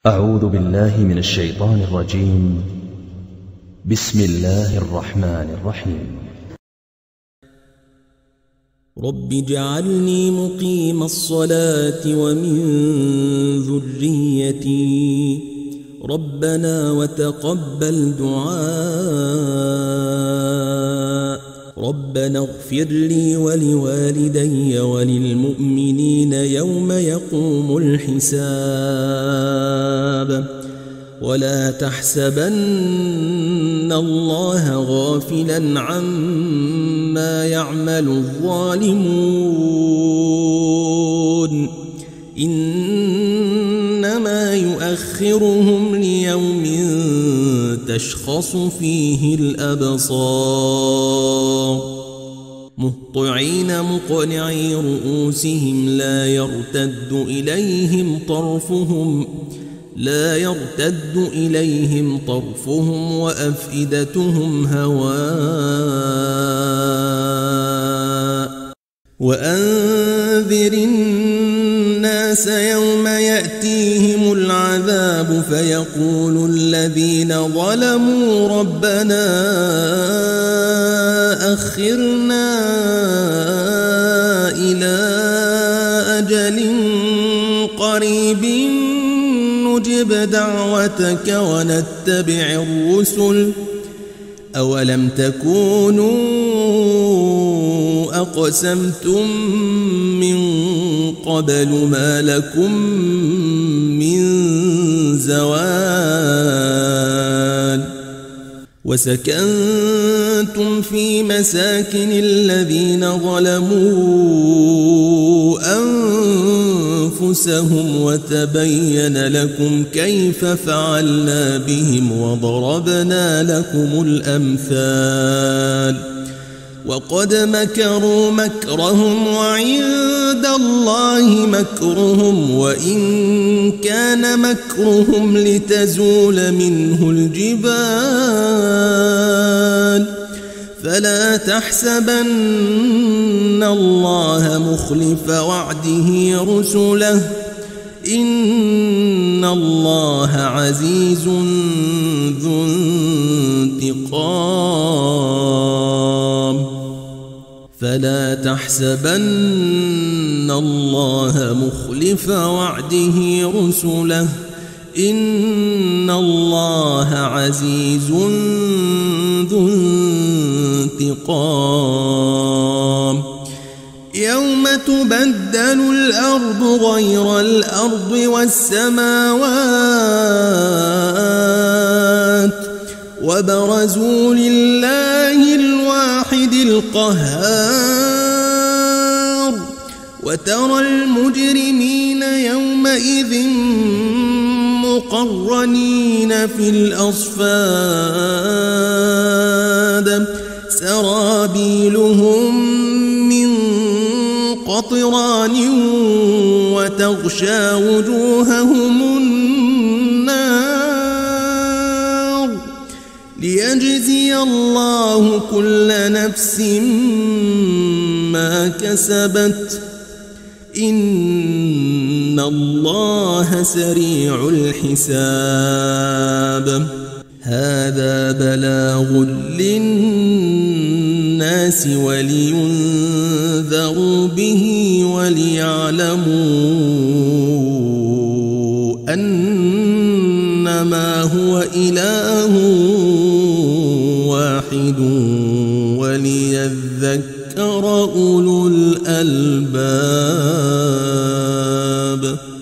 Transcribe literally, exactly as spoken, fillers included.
أعوذ بالله من الشيطان الرجيم. بسم الله الرحمن الرحيم. رب اجعلني مقيم الصلاة ومن ذريتي ربنا وتقبل دعاء ربنا اغفر لي ولوالدي وللمؤمنين يوم يقوم الحساب ولا تحسبن الله غافلا عما يعمل الظالمون إنما يؤخرهم ليوم تشخص فيه الأبصار مهطعين مقنعي رؤوسهم لا يرتد إليهم طرفهم لا يرتد إليهم طرفهم وأفئدتهم هواء وأنذر الناس يوم يأتيهم العذاب فيقول الذين ظلموا ربنا أخرنا إلى أجل قريب نجب دعوتك ونتبع الرسل أولم تكونوا أقسمتم من قبل ما لكم من زوال وسكنتم في مساكن الذين ظلموا أنفسهم وتبين لكم كيف فعلنا بهم وضربنا لكم الأمثال وقد مكروا مكرهم وعند الله مكرهم وإن كان مكرهم لتزول منه الجبال فلا تحسبن الله مخلف وعده رسله إن الله عزيز ذو انتقام فلا تحسبن الله مخلف وعده رسله إن الله عزيز ذو انتقام يوم تبدل الأرض غير الأرض والسماوات وبرزوا لله الواحد القهار وترى المجرمين يومئذ مقرنين في الأصفاد سرابيلهم من قطران وتغشى وجوههم النار ليجزي الله كل نفس ما كسبت إن الله سريع الحساب هذا بلاغ للناس ولينذروا به وليعلموا أنما هو إله واحد وليذكر أولو الألباب.